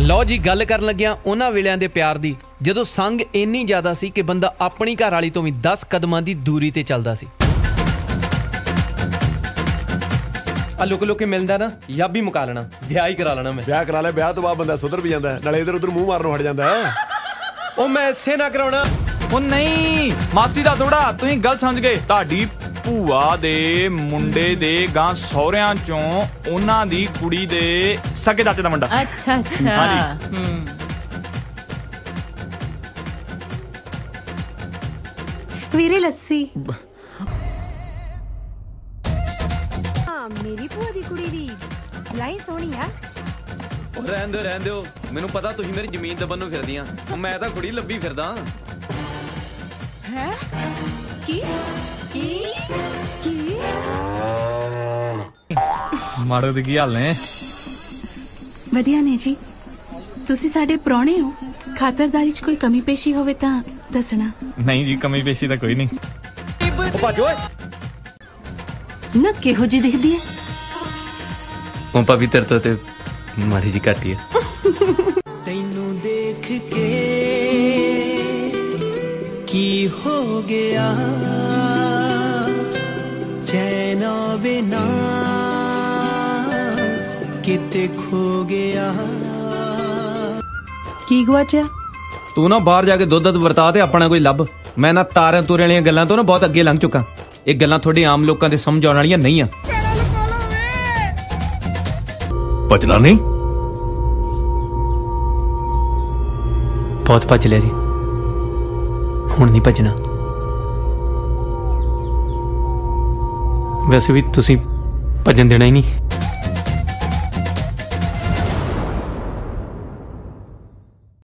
ਲਓ ਜੀ, ਗੱਲ ਕਰਨ ਲੱਗਿਆ ਉਹਨਾਂ ਵੇਲਿਆਂ ਦੇ ਪਿਆਰ ਦੀ ਜਦੋਂ ਸੰਗ ਇੰਨੀ ਜ਼ਿਆਦਾ ਸੀ ਕਿ ਬੰਦਾ ਆਪਣੀ ਘਰ ਵਾਲੀ ਤੋਂ ਵੀ 10 ਕਦਮਾਂ ਦੀ ਦੂਰੀ ਤੇ ਚੱਲਦਾ ਸੀ। ਆ ਲੁਕ ਲੁਕ ਕੇ ਮਿਲਦਾ ਨਾ, ਯਾਬੀ ਮੁਕਾ ਲੈਣਾ, ਵਿਆਹ ਹੀ ਕਰਾ ਲੈਣਾ ਮੈਂ। ਵਿਆਹ ਕਰਾ ਲੈ, ਵਿਆਹ ਤੋਂ ਬਾਅਦ ਬੰਦਾ ਸੁਧਰ ਵੀ ਜਾਂਦਾ, ਨਾਲੇ ਇਧਰ ਉਧਰ ਮੂੰਹ ਮਾਰਨੋਂ ਹਟ ਜਾਂਦਾ। ਉਹ ਮੈਂ ਇਸੇ ਨਾ ਕਰਾਉਣਾ। ਉਹ ਨਹੀਂ, ਮਾਸੀ ਦਾ ਥੋੜਾ, ਤੁਸੀਂ ਗਲਤ ਸਮਝ ਗਏ। ਤੁਹਾਡੀ ਭੂਆ ਦੇ ਮੁੰਡੇ ਦੇ ਗਾਂ ਸਹੁਰਿਆਂ ਚੋਂ ਉਹਨਾਂ ਦੀ ਕੁੜੀ ਦੇ ਸਕੇ ਚਾਚੇ ਦਾ ਮੁੰਡਾ। ਅੱਛਾ ਅੱਛਾ। ਵੀਰੇ ਲੱਸੀ। ਮੇਰੀ ਭੂਆ ਦੀ ਕੁੜੀ ਦੀ ਲਾਈ ਸੋਹਣੀ ਆ। ਰਹਿਣ ਦਿਓ, ਮੈਨੂੰ ਪਤਾ ਤੁਸੀਂ ਮੇਰੀ ਜ਼ਮੀਨ ਦਬਨ ਨੂੰ ਫਿਰਦੀਆਂ, ਮੈਂ ਤਾਂ ਕੁੜੀ ਲੱਭੀ ਫਿਰਦਾ। ਹੈ ਕੀ ਕੀ ਕੀ? ਮਾੜੋ ਦੇ ਕੀ ਹਾਲ ਨੇ? ਵਧੀਆ ਨੇ ਜੀ। ਤੁਸੀਂ ਸਾਡੇ ਪ੍ਰਾਹੁਣੇ ਹੋ, ਖਾਤਰਦਾਰੀ 'ਚ ਕੋਈ ਕਮੀ ਪੇਸ਼ੀ ਹੋਵੇ ਤਾਂ ਦੱਸਣਾ। ਨਹੀਂ ਜੀ, ਕਮੀ ਪੇਸ਼ੀ ਤਾਂ ਕੋਈ ਨਹੀਂ। ਉਹ ਭੱਜ ਓਏ। ਨਾ ਕਿਹੋ ਜਿਹੀ ਦਿਖਦੀ ਹੈ? ਉਹ ਪਵਿੱਤਰ ਤੋਂ ਤੇ ਮਾੜੀ ਜੀ ਘੱਟੀ ਹੈ। ਤੈਨੂੰ ਦੇਖ ਕੇ ਕੀ ਹੋ ਗਿਆ, ਚੈਨ ਬਿਨਾ ਕਿਤੇ ਖੋ ਗਿਆ। ਕੀ ਗਵਾਚਿਆ? ਤੂੰ ਨਾ ਬਾਹਰ ਜਾ ਕੇ ਦੁੱਧ ਵਰਤਾ ਤੇ ਆਪਣਾ ਕੋਈ ਲੱਭ। ਮੈਂ ਨਾ ਤਾਰਿਆਂ ਤੂਰਿਆਂ ਵਾਲੀਆਂ ਗੱਲਾਂ ਤੋਂ ਨਾ ਬਹੁਤ ਅੱਗੇ ਲੰਘ ਚੁੱਕਾ। ਇਹ ਗੱਲਾਂ ਤੁਹਾਡੇ ਆਮ ਲੋਕਾਂ ਦੇ ਸਮਝ ਆਉਣ ਵਾਲੀਆਂ ਨਹੀਂ ਆ। ਭੱਜਣਾ ਨਹੀਂ? ਬਹੁਤ ਭੱਜ ਲਿਆ ਜੀ, ਹੁਣ ਨਹੀਂ ਭੱਜਣਾ। ਵੈਸੇ ਵੀ ਤੁਸੀਂ ਭੱਜਣ ਦੇਣਾ ਹੀ ਨਹੀਂ।